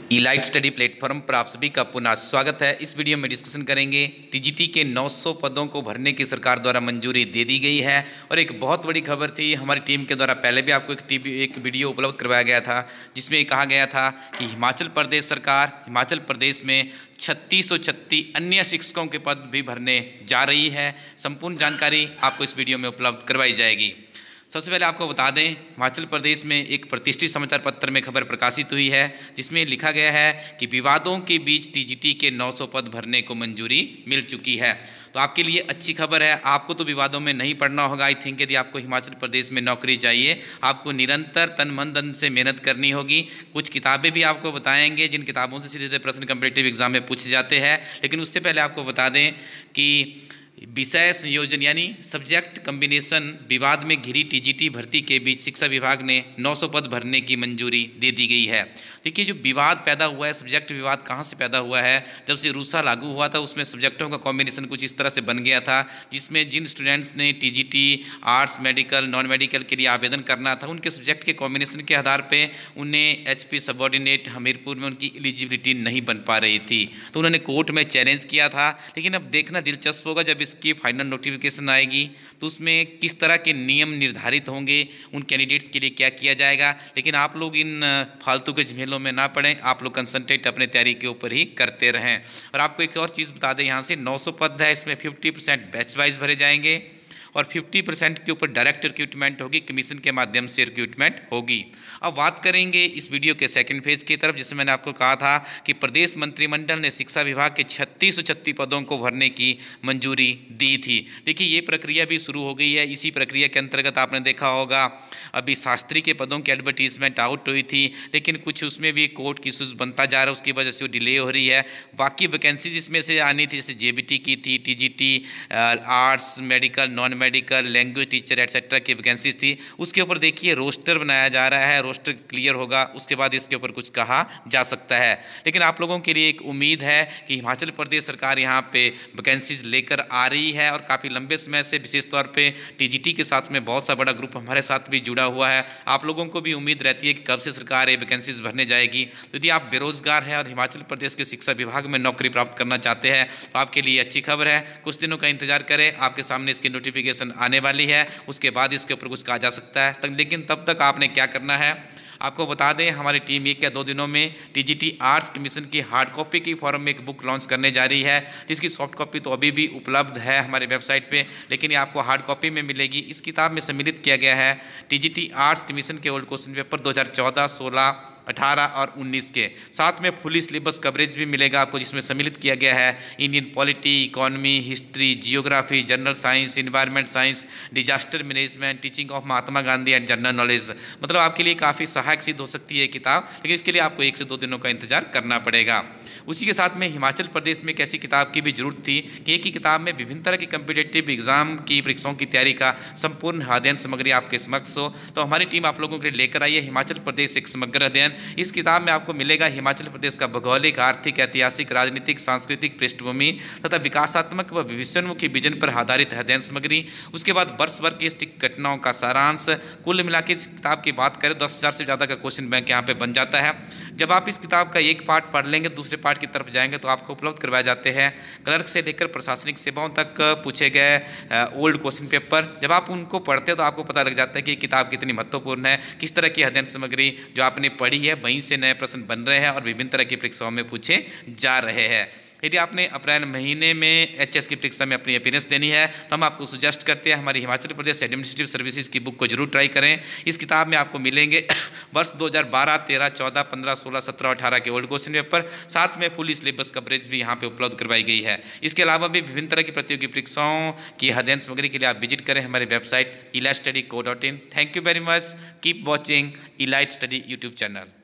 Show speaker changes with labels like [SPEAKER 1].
[SPEAKER 1] Elite study platform पर आप सभी का पुनः स्वागत है। इस वीडियो में डिस्कशन करेंगे टीजीटी के 900 पदों को भरने की सरकार द्वारा मंजूरी दे दी गई है। और एक बहुत बड़ी खबर थी, हमारी टीम के द्वारा पहले भी आपको एक वीडियो उपलब्ध करवाया गया था जिसमें कहा गया था कि हिमाचल प्रदेश सरकार हिमाचल प्रदेश में 3636 अन्य शिक्षकों के पद भी भरने जा रही है। संपूर्ण जानकारी आपको इस वीडियो में उपलब्ध करवाई जाएगी। सबसे पहले आपको बता दें, हिमाचल प्रदेश में एक प्रतिष्ठित समाचार पत्र में खबर प्रकाशित हुई है जिसमें लिखा गया है कि विवादों के बीच टीजीटी के 900 पद भरने को मंजूरी मिल चुकी है। तो आपके लिए अच्छी खबर है, आपको तो विवादों में नहीं पड़ना होगा। आई थिंक यदि आपको हिमाचल प्रदेश में नौकरी चाहिए, आपको निरंतर तन मन धन से मेहनत करनी होगी। कुछ किताबें भी आपको बताएंगे जिन किताबों से सीधे सीधे प्रश्न कम्पिटिटिव एग्जाम में पूछे जाते हैं। लेकिन उससे पहले आपको बता दें कि विषय संयोजन यानी सब्जेक्ट कम्बिनेशन विवाद में घिरी टीजीटी भर्ती के बीच शिक्षा विभाग ने 900 पद भरने की मंजूरी दे दी गई है। देखिए, जो विवाद पैदा हुआ है, सब्जेक्ट विवाद कहाँ से पैदा हुआ है? जब से रूसा लागू हुआ था उसमें सब्जेक्टों का कॉम्बिनेशन कुछ इस तरह से बन गया था जिसमें जिन स्टूडेंट्स ने TGT arts medical non medical के लिए आवेदन करना था, उनके सब्जेक्ट के कॉम्बिनेशन के आधार पर उन्हें एचपी सबॉर्डिनेट हमीरपुर में उनकी एलिजिबिलिटी नहीं बन पा रही थी। तो उन्होंने कोर्ट में चैलेंज किया था। लेकिन अब देखना दिलचस्प होगा, जब इसकी फाइनल नोटिफिकेशन आएगी तो उसमें किस तरह के नियम निर्धारित होंगे, उन कैंडिडेट्स के लिए क्या किया जाएगा। लेकिन आप लोग इन फालतू के झमेलों में ना पड़ें, आप लोग कंसंट्रेट अपने तैयारी के ऊपर ही करते रहें। और आपको एक और चीज़ बता दें, यहाँ से 900 पद है, इसमें 50% बैच वाइज भरे जाएंगे और 50% के ऊपर डायरेक्ट रिक्रूटमेंट होगी, कमीशन के माध्यम से रिक्रूटमेंट होगी। अब बात करेंगे इस वीडियो के सेकंड फेज की तरफ, जिसमें मैंने आपको कहा था कि प्रदेश मंत्रिमंडल ने शिक्षा विभाग के 3636 पदों को भरने की मंजूरी दी थी। देखिए, ये प्रक्रिया भी शुरू हो गई है। इसी प्रक्रिया के अंतर्गत आपने देखा होगा अभी शास्त्री के पदों की एडवर्टीजमेंट आउट हुई थी, लेकिन कुछ उसमें भी कोर्ट की इशूज़ बनता जा रहा है, उसकी वजह से वो डिले हो रही है। बाकी वैकेंसीज इसमें से आनी थी, जैसे जेबीटी की थी, TGT arts medical non medical language teacher etcetera की वैकेंसीज थी। उसके ऊपर देखिए रोस्टर बनाया जा रहा है, रोस्टर क्लियर होगा उसके बाद इसके ऊपर कुछ कहा जा सकता है। लेकिन आप लोगों के लिए एक उम्मीद है कि हिमाचल प्रदेश सरकार यहाँ पे वैकेंसीज लेकर आ रही है और काफ़ी लंबे समय से विशेष तौर पे टीजीटी के साथ में बहुत सा बड़ा ग्रुप हमारे साथ भी जुड़ा हुआ है। आप लोगों को भी उम्मीद रहती है कि कब से सरकार ये वैकेंसीज भरने जाएगी। तो यदि आप बेरोजगार हैं और हिमाचल प्रदेश के शिक्षा विभाग में नौकरी प्राप्त करना चाहते हैं तो आपके लिए अच्छी खबर है। कुछ दिनों का इंतजार करें, आपके सामने इसकी नोटिफिकेशन आने वाली है, उसके बाद इसके ऊपर कुछ कहा जा सकता है। लेकिन तब तक आपने क्या करना है, आपको बता दें हमारी टीम 1 या 2 दिनों में टीजीटी आर्ट्स कमीशन की हार्ड कॉपी की फॉर्म में एक बुक लॉन्च करने जा रही है, जिसकी सॉफ्ट कॉपी तो अभी भी उपलब्ध है हमारे वेबसाइट पे, लेकिन ये आपको हार्ड कॉपी में मिलेगी। इस किताब में सम्मिलित किया गया है टीजीटी आर्ट्स कमीशन के ओल्ड क्वेश्चन पेपर 2014, 16, 18 और 19 के साथ में फुली सिलेबस कवरेज भी मिलेगा आपको, जिसमें सम्मिलित किया गया है Indian polity, economy, history, geography, general science, environment science, disaster management, teaching of Mahatma Gandhi and general knowledge. मतलब आपके लिए काफ़ी सहायक सिद्ध हो सकती है किताब, लेकिन इसके लिए आपको 1 से 2 दिनों का इंतजार करना पड़ेगा। उसी के साथ में हिमाचल प्रदेश में एक ऐसी किताब की भी जरूरत थी कि एक ही किताब में विभिन्न तरह की कम्पिटेटिव एग्जाम की परीक्षाओं की तैयारी का संपूर्ण अध्ययन सामग्री आपके समक्ष हो। तो हमारी टीम आप लोगों के लिए लेकर आई है हिमाचल प्रदेश एक समग्र अध्ययन। इस किताब में आपको मिलेगा हिमाचल प्रदेश का भौगोलिक, आर्थिक, ऐतिहासिक, राजनीतिक, सांस्कृतिक पृष्ठभूमि तथा विकासात्मक व भविष्योन्मुखी विजन पर आधारित अध्ययन सामग्री। उसके बाद वर्ष भर की घटनाओं का सारांश। कुल मिलाकर इस किताब की बात करें 10,000 से ज़्यादा का क्वेश्चन बैंक यहाँ पे बन जाता है। जब आप इस किताब का एक पार्ट पढ़ लेंगे, दूसरे पार्ट की तरफ जाएंगे तो आपको उपलब्ध करवाए जाते हैं क्लर्क से लेकर प्रशासनिक सेवाओं तक पूछे गए ओल्ड क्वेश्चन पेपर। जब आप उनको पढ़ते हैं तो आपको पता लग जाता है कि किताब कितनी महत्वपूर्ण है, किस तरह की अध्ययन सामग्री जो आपने पढ़ी है वहीं से नए प्रश्न बन रहे हैं और विभिन्न तरह की परीक्षाओं में पूछे जा रहे हैं। यदि आपने अप्रैल महीने में एचएस की परीक्षा में अपनी अपीयरेंस देनी है तो हम आपको सुजेस्ट करते हैं हमारी हिमाचल प्रदेश एडमिनिस्ट्रेटिव सर्विसेज की बुक को जरूर ट्राई करें। इस किताब में आपको मिलेंगे वर्ष 2012, 13, 14, 15, 16, 17, 18 के ओल्ड क्वेश्चन पेपर, साथ में फुली सिलेबस कवरेज भी यहाँ पे उपलब्ध करवाई गई है। इसके अलावा भी विभिन्न तरह की प्रतियोगी परीक्षाओं की अध्ययन सामग्री के लिए आप विजिट करें हमारे website elightstudy.co.in। Thank you very much, keep watching Elight Study YouTube channel.